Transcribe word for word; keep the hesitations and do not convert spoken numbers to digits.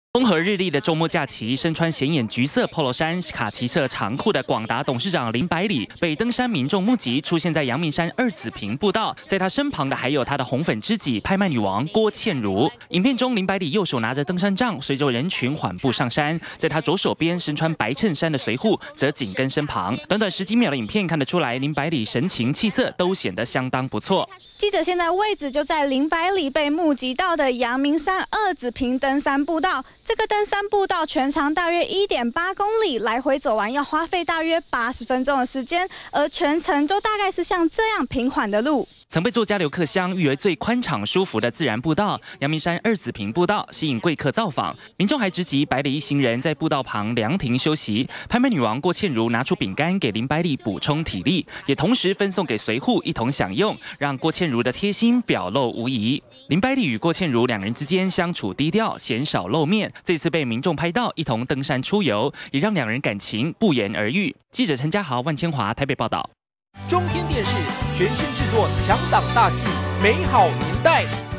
风和日丽的周末假期，身穿显眼橘色 polo 衫、卡其色长裤的广达董事长林百里被登山民众目击出现在阳明山二子坪步道，在他身旁的还有他的红粉知己拍卖女王郭倩如。影片中，林百里右手拿着登山杖，随着人群缓步上山，在他左手边身穿白衬衫的随护则紧跟身旁。短短十几秒的影片看得出来，林百里神情气色都显得相当不错。 记者现在位置就在林百里被目击到的阳明山二子坪登山步道。 这个登山步道全长大约 一点八公里，来回走完要花费大约八十分钟的时间，而全程都大概是像这样平缓的路。 曾被作家刘克襄誉为最宽敞舒服的自然步道，阳明山二子坪步道吸引贵客造访，民众还直击百里一行人在步道旁凉亭休息。拍卖女王郭倩如拿出饼干给林百里补充体力，也同时分送给随护一同享用，让郭倩如的贴心表露无遗。林百里与郭倩如两人之间相处低调，鲜少露面。这次被民众拍到一同登山出游，也让两人感情不言而喻。记者陈家豪、万千华台北报道。 中天电视全新制作强档大戏《美好年代》。